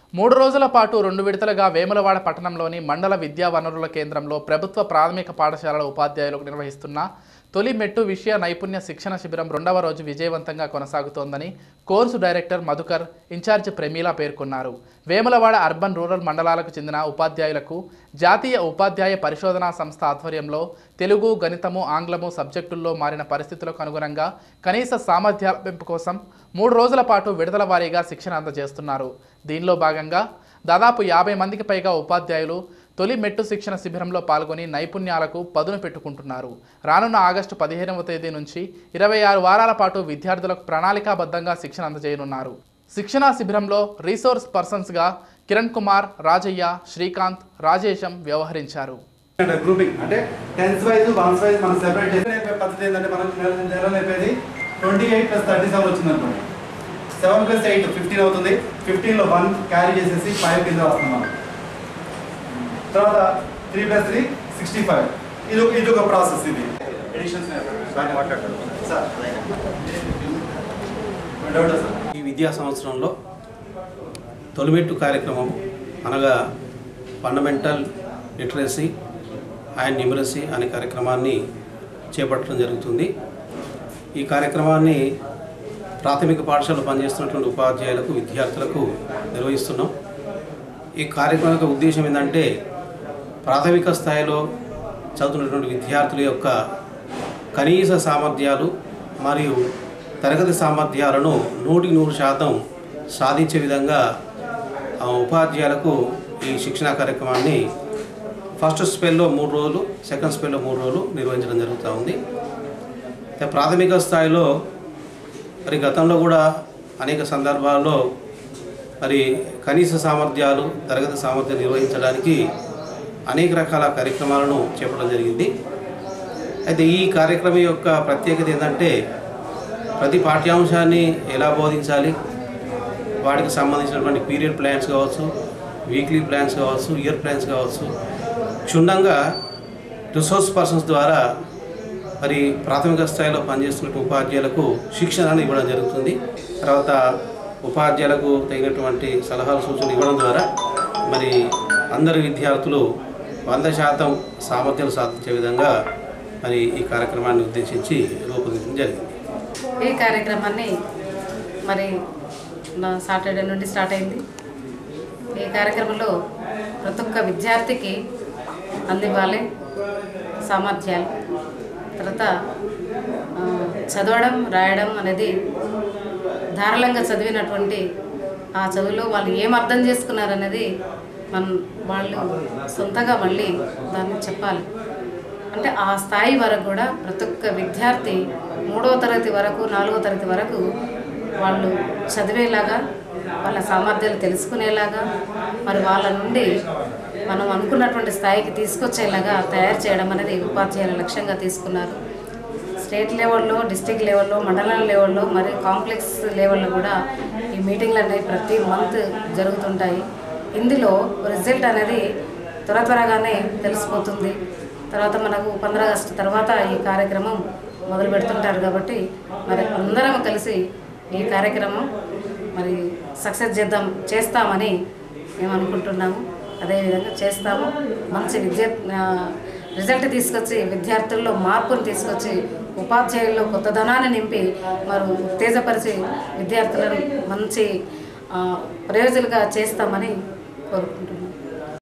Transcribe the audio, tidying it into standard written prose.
3 రోజుల పాటు 2 విడతలుగా వేములవాడ పట్టణంలోని మండల విద్యా వనరుల కేంద్రంలో ప్రభుత్వ ప్రాథమిక పాఠశాలల ఉపాధ్యాయులకు నిర్వహిస్తున్న తొలి మెట్టు విషయ నైపుణ్య శిక్షణ శిబిరం 2వ రోజు విజయవంతంగా కొనసాగుతోందని course director Madhukar incharge Premila పేర్కొన్నారు. వేములవాడ అర్బన్ రూరల్ మండలాలకు చెందిన ఉపాధ్యాయులకు జాతీయ ఉపాధ్యాయ పరిశోధనా సంస్థ ఆధ్వర్యంలో తెలుగు, గణితము, ఆంగ్లము సబ్జెక్టుల్లో మారిన పరిస్థితులకు అనుగుణంగా కనీస సామర్థ్యాల పెంపు కోసం 3 రోజుల పాటు విడతల వారీగా శిక్షణ అందజేస్తున్నారు. దీనిలో భాగంగా దాదాపు 50 మందికి పైగా ఉపాధ్యాయులు తొలి మెట్టు శిక్షణ శిబిరంలో పాల్గొని నైపుణ్యాలకు పదును పెట్టుకుంటున్నారు. రానున్న ఆగస్టు 15వ తేదీ నుంచి 26 వారాల పాటు విద్యార్థులకు ప్రణాళికాబద్ధంగా శిక్షణ అందజేయనున్నారు. శిక్షణా శిబిరంలో రీసోర్స్ పర్సన్స్గా కిరణ్ కుమార్, రాజయ్య, శ్రీకాంత్, రాజేశం వ్యవహరించారు. గ్రూపింగ్ అంటే 10th వైజ్ 1th వైజ్ మనం సెపరేట్ చేసే పద్ధతి ఏంటంటే మనం నెలలో అయిపోయింది 28 + 37 వచ్చింది అనుకోండి. 7 + 8 15 అవుతుంది. 15లో 1 క్యారీ చేసేసి 5 కింద వస్తున్నాం. తర్వాత 3 + 3 65. ఇది ఒక ప్రాసెస్. ఇది ఎడిషన్స్ సార్ ఈ విద్యా సంవత్సరంలో తొలిమెట్టు కార్యక్రమం అనగా ఫండమెంటల్ లిటరసీ అండ్ న్యూమరసీ అనే కార్యక్రమాన్ని చేపట్టడం జరుగుతుంది. ఈ కార్యక్రమాన్ని ప్రాథమిక పాఠశాలలో పనిచేస్తున్నటువంటి ఉపాధ్యాయులకు, విద్యార్థులకు నిర్వహిస్తున్నాం. ఈ కార్యక్రమం యొక్క ఉద్దేశం ఏంటంటే ప్రాథమిక స్థాయిలో చదువుతున్నటువంటి విద్యార్థుల యొక్క కనీస సామర్థ్యాలు మరియు తరగతి సామర్థ్యాలను 100% సాధించే విధంగా ఉపాధ్యాయులకు ఈ శిక్షణా కార్యక్రమాన్ని ఫస్ట్ స్పెల్లో 3 రోజులు, సెకండ్ స్పెల్లో 3 రోజులు నిర్వహించడం జరుగుతూ ఉంది. ప్రాథమిక స్థాయిలో మరి గతంలో కూడా అనేక సందర్భాల్లో మరి కనీస సామర్థ్యాలు, తరగతి సామర్థ్యాలు నిర్వహించడానికి అనేక రకాల కార్యక్రమాలను చేపట్టడం జరిగింది. అయితే ఈ కార్యక్రమం యొక్క ప్రత్యేకత ఏంటంటే ప్రతి పాఠ్యాంశాన్ని ఎలా బోధించాలి, వాటికి సంబంధించినటువంటి పీరియడ్ ప్లాన్స్ కావచ్చు, వీక్లీ ప్లాన్స్ కావచ్చు, ఇయర్ ప్లాన్స్ కావచ్చు, క్షుణ్ణంగా రిసోర్స్ పర్సన్స్ ద్వారా మరి ప్రాథమిక స్థాయిలో పనిచేస్తున్న ఉపాధ్యాయులకు శిక్షణ ఇవ్వడం జరుగుతుంది. తర్వాత ఉపాధ్యాయులకు తగినటువంటి సలహాలు, సూచనలు ఇవ్వడం ద్వారా మరి అందరు విద్యార్థులు 100% సామర్థ్యాలు సాధించే విధంగా మరి ఈ కార్యక్రమాన్ని ఉద్దేశించి రూపొందించడం జరిగింది. ఈ కార్యక్రమాన్ని మరి సాటర్డే నుండి స్టార్ట్ అయింది. ఈ కార్యక్రమంలో ప్రతి ఒక్క విద్యార్థికి అందివ్వాలి సామర్థ్యాలు. తర్వాత చదవడం, రాయడం అనేది ధారాళంగా చదివినటువంటి ఆ చదువులో వాళ్ళు ఏం అర్థం చేసుకున్నారనేది వాళ్ళు సొంతగా మళ్ళీ దాన్ని చెప్పాలి. అంటే ఆ స్థాయి వరకు కూడా ప్రతి ఒక్క విద్యార్థి 3వ తరగతి వరకు, 4వ తరగతి వరకు వాళ్ళు చదివేలాగా, వాళ్ళ సామర్థ్యాలు తెలుసుకునేలాగా, మరి వాళ్ళ నుండి మనం అనుకున్నటువంటి స్థాయికి తీసుకొచ్చేలాగా తయారు చేయడం అనేది ఉపాధ్యాయుల లక్ష్యంగా తీసుకున్నారు. స్టేట్ లెవెల్లో, డిస్ట్రిక్ట్ లెవెల్లో, మండలం లెవెల్లో, మరి కాంప్లెక్స్ లెవెల్లో కూడా ఈ మీటింగ్లు అనేవి ప్రతి మంత్ జరుగుతుంటాయి. ఇందులో రిజల్ట్ అనేది త్వరగానే తెలిసిపోతుంది. తర్వాత మనకు 15 ఆగస్టు తర్వాత ఈ కార్యక్రమం మొదలు పెడుతుంటారు. కాబట్టి మరి అందరం కలిసి ఈ కార్యక్రమం మరి సక్సెస్ చేస్తామని మేము అనుకుంటున్నాము. అదేవిధంగా చేస్తాము. మంచి రిజల్ట్ తీసుకొచ్చి విద్యార్థుల్లో మార్పును తీసుకొచ్చి ఉపాధ్యాయుల్లో కొత్తదనాన్ని నింపి మరి ఉత్తేజపరిచి విద్యార్థులను మంచి ప్రయోజకులుగా చేస్తామని కోరుకుంటున్నాం.